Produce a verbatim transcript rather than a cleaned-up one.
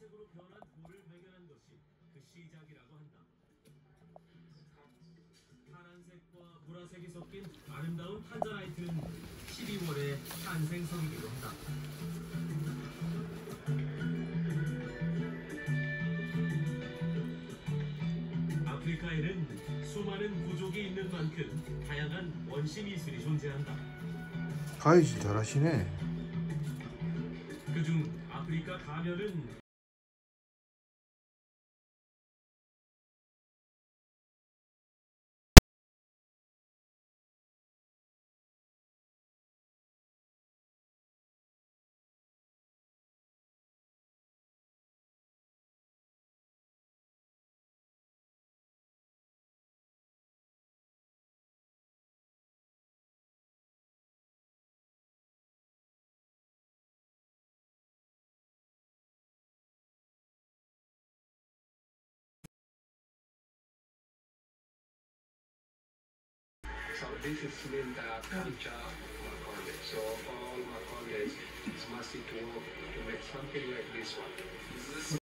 파란색으로 변한 돌을 발견한 것이 그 시작이라고 한다. 파란색과 보라색이 섞인 아름다운 탄자라이트는 십이월의 탄생석이기도 한다. 아프리카에는 수많은 부족이 있는 만큼 다양한 원시 미술이 존재한다. 가위질 잘하시네. 그중 아프리카 가면은 So this is Linda culture Makonde. So all Makondes is must to work to make something like this one.